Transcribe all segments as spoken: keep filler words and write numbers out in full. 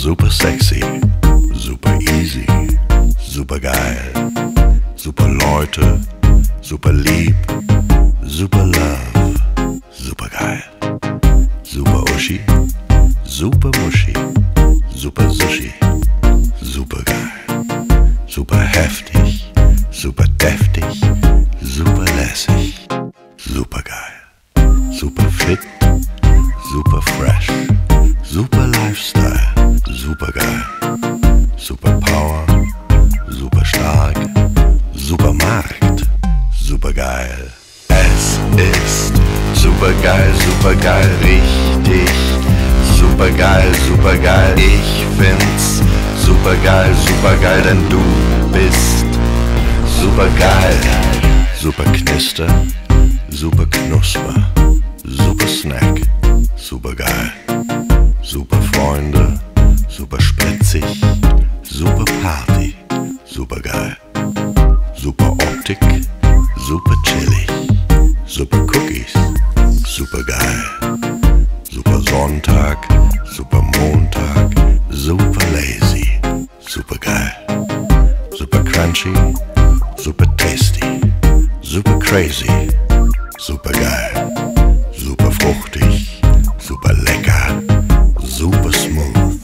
Super sexy, super easy, super geil, super Leute, super lieb, super love, super geil, super Uschi, super Muschi, super Sushi, super geil, super heftig, super deftig, super lässig, super geil, super fit, super fresh, super Lifestyle, super geil, super Power, super stark, super Markt, super geil. Es ist super geil, super geil, richtig, super geil, super geil. Ich find's super geil, super geil, denn du bist super geil. Super Knister, super Knusper, super Snack, super geil. Super Freunde, super spritzig, super Party, super geil. Super Optik, super chillig, super Cookies, super geil. Super Sonntag, super Montag, super lazy, super geil. Super crunchy, super tasty, super crazy, super geil. Super fruchtig, super lecker, super smooth.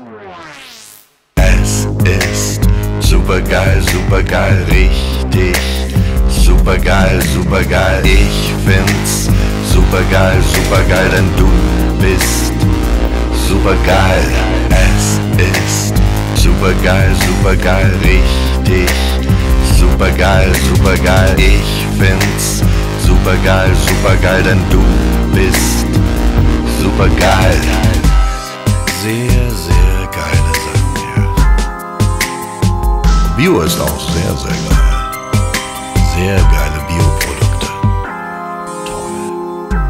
Es ist super geil, super geil, richtig, super geil, super geil. Ich find's super geil, super geil, denn du bist super geil. Es ist super geil, super geil, richtig, super geil, super geil. Ich find's super geil, super geil, denn du bist super geil. Sehr, sehr geile Sachen hier. Bio ist auch sehr, sehr geil. Sehr geile Bioprodukte. Toll.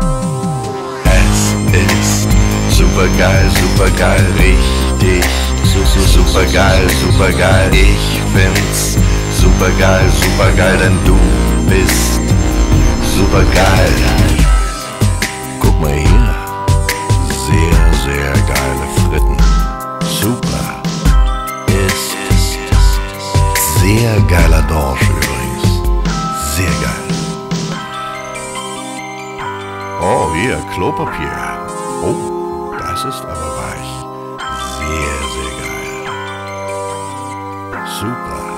Es ist super geil, super geil, richtig. Super geil, super geil. Ich find's super geil, super geil, denn du bist super geil. Guck mal hier. Sehr, sehr geile Fritten. Super. Ist sehr geiler Dorsch übrigens. Sehr geil. Oh, hier, Klopapier. Oh, das ist aber weich. Sehr, sehr geil. Super.